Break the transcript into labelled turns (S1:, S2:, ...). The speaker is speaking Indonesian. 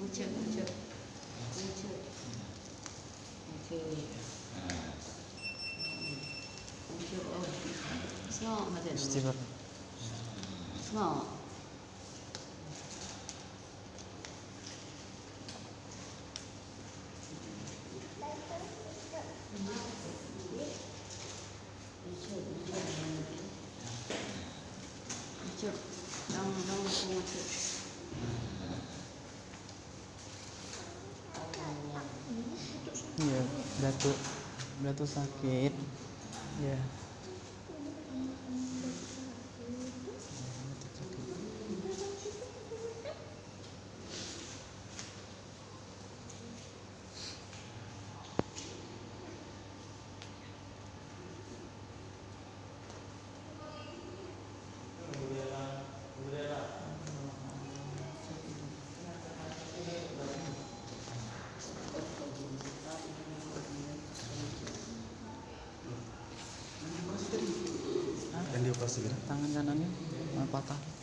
S1: Ucap. Okey. Ucap. Oh. Smart macam tu.
S2: Istighfar.
S1: Smart. Ucap. Daun ucap.
S2: Iya, batuk sakit. Ya.
S3: Dan dioperasi kan?
S2: Tangan kanannya patah.